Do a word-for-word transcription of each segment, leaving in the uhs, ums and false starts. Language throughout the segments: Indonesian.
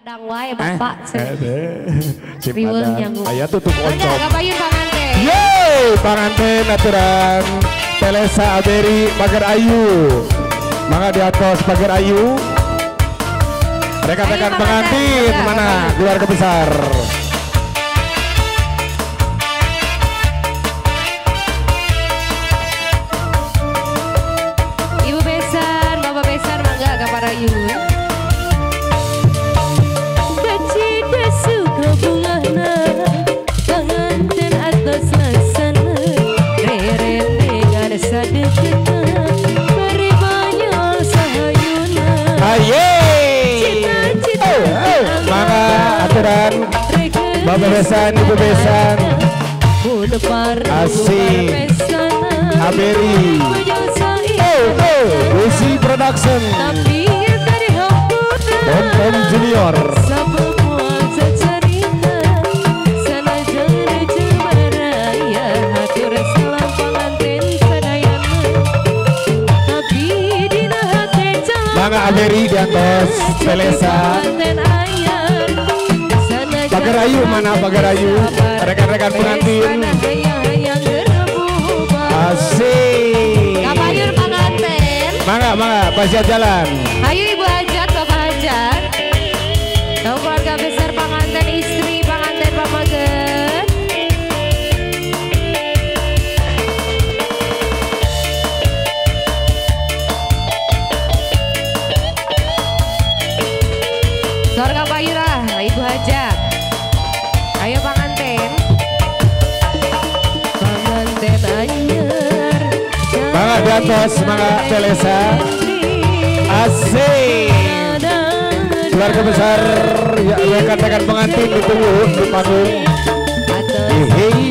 Padang wae Bapak. Si Padang. Aya tutup oncom. Enggak kabayun panganten. Yeay, panganten aturan Telesa Aberi Pagar Ayu. Mangga di atas Pagar Ayu. Rekan-rekan pengantin mana keluarga besar. Ibu besan, Bapak besan mangga ke para Ayu. Bapak besan, ibu besan, asik, Aberi, oh oh, Wisi Production, Tom Tom Junior, Mangga Aberi di atas Telesa. Pagar Ayu mana Pagar Ayu, rekan-rekan pengantin. Asik. Kabayun pengantin. Mangga mangga pasca jalan. Ayo Ibu Hajat, Bapak Hajat. Tahu keluarga besar pengantin, istri pengantin pamagen. Keluarga Payura, Ibu Hajat. Ayo panganten, panganten anyar. Mangga di atas, mangga Telesa. Asik. Keluarga besar, ya rekan-rekan pengantin ditunggu di panggung. Hehehe.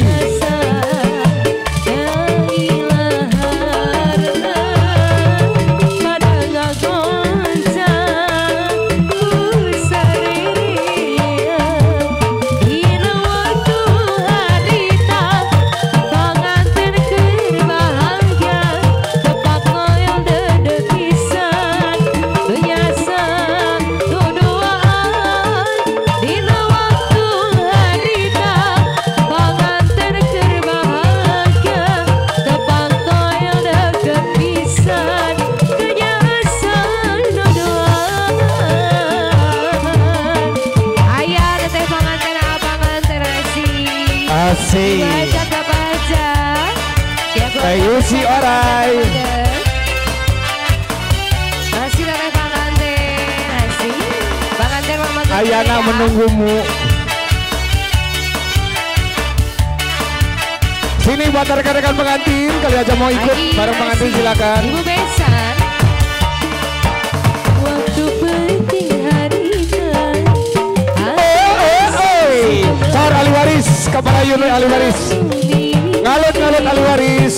Asik. Baca tak baca. Ayo si orai. Masih teteh panganten, asik. Panganten mama. Ayana menunggumu. Sini buat rekan-rekan pengantin, kali aja mau ikut bareng pengantin silakan. Ibu besan. Waktu penting hari kan. Sahur Ali Waris, kabar Ayu Ali Waris. Ngalut ngalut Ali Waris.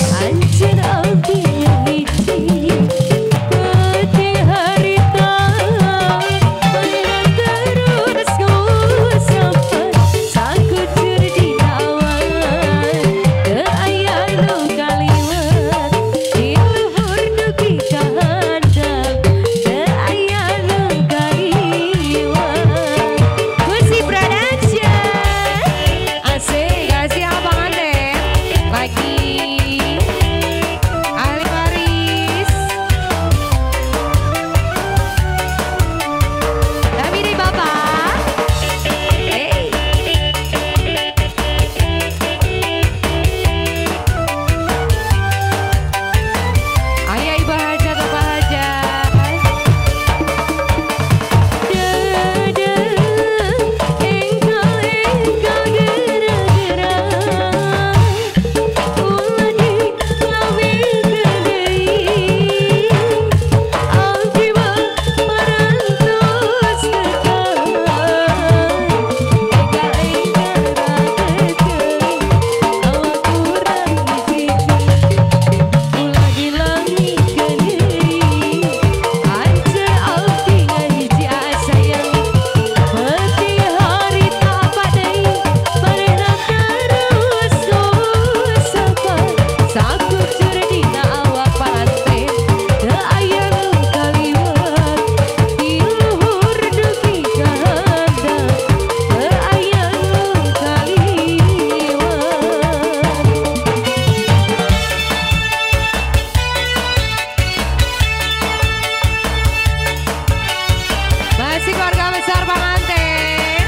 besar pengantin.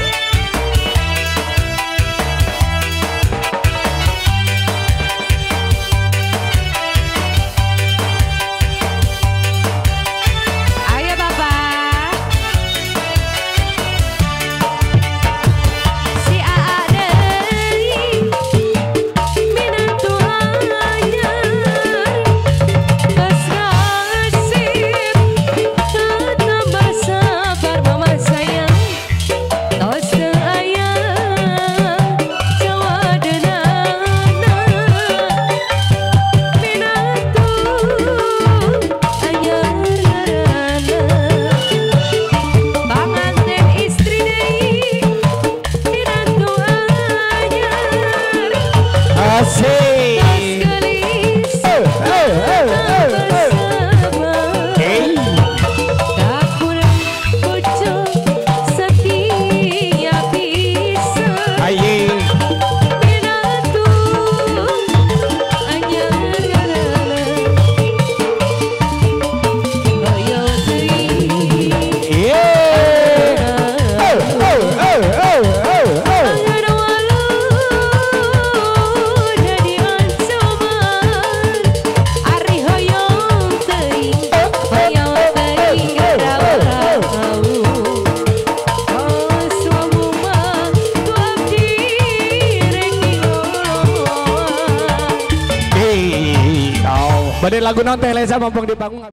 Ayo Bapak. Si Aa deui minatu anyar geus nasib tambah sabar mama sayang tos teu aya jawadeunana minatu anyar panganten istri deui minatu anyar Asik. gelis Eh, eh, eh, eh, eh. Hey. kakurang bojo setia pisan Aye. minatu anyar hoyo deui Yeah. Oh, oh, oh, oh, oh, oh. angar walu jadi ancaman ari hoyong teuing hoyong teuing gerawau oh suamu mah tu abdi rek diolong. Hey. Oh. Badai lagu non teh Lesa mampung dibangun.